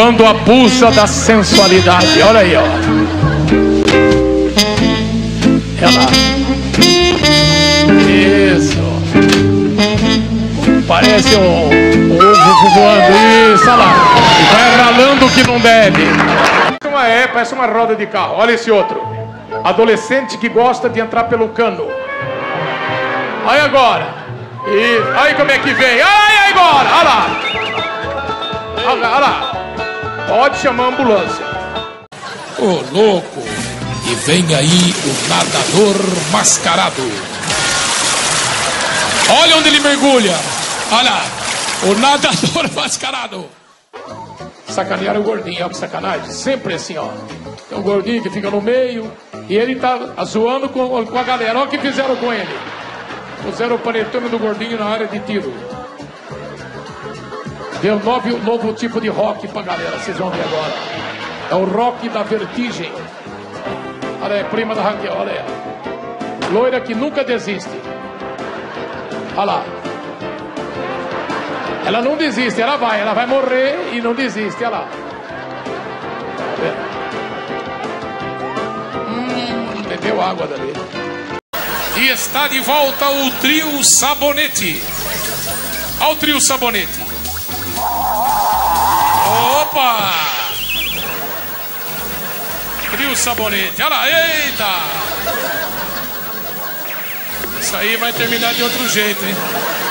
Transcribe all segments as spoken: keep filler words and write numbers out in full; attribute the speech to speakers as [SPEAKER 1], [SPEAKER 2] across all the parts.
[SPEAKER 1] Quando abusa da sensualidade. Olha aí, ó. Olha lá. Isso. Parece um, um ovo voando. Isso, olha lá. E vai ralando o que não deve. É, parece uma roda de carro. Olha esse outro. Adolescente que gosta de entrar pelo cano. Aí agora. Isso. Aí como é que vem. Aí agora. Olha lá. Olha lá. Olha lá. Pode chamar a ambulância.
[SPEAKER 2] Ô, oh, louco. E vem aí o nadador mascarado. Olha onde ele mergulha. Olha, o nadador mascarado.
[SPEAKER 1] Sacanearam o gordinho, olha que sacanagem. Sempre assim, ó. Tem um gordinho que fica no meio e ele tá zoando com, com a galera. Olha o que fizeram com ele. Puseram o panetone do gordinho na área de tiro. Deu um novo, novo tipo de rock pra galera, vocês vão ver agora. É o rock da vertigem. Olha aí, prima da Raquel, olha aí. Loira que nunca desiste. Olha lá. Ela não desiste, ela vai, ela vai morrer e não desiste, olha lá. Hum, bebeu água dali.
[SPEAKER 2] E está de volta o trio Sabonete. Olha o trio Sabonete. Opa! Trio Sabonete, olha lá, eita! Isso aí vai terminar de outro jeito, hein?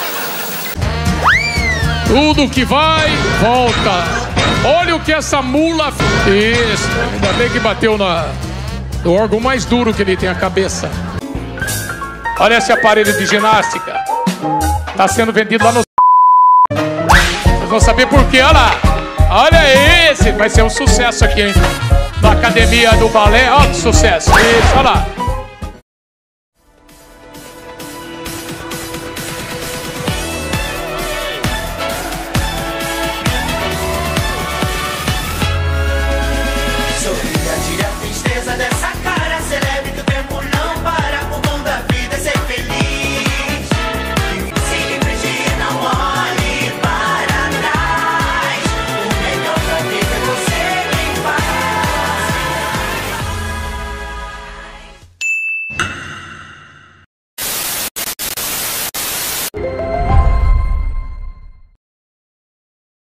[SPEAKER 1] Tudo que vai, volta. Olha o que essa mula... Isso, ainda bem que bateu na... no órgão mais duro que ele tem, a cabeça. Olha esse aparelho de ginástica. Tá sendo vendido lá no... Vocês vão saber por quê, olha lá. Olha esse, vai ser um sucesso aqui, hein? Na academia do balé, olha que sucesso. Isso, olha lá.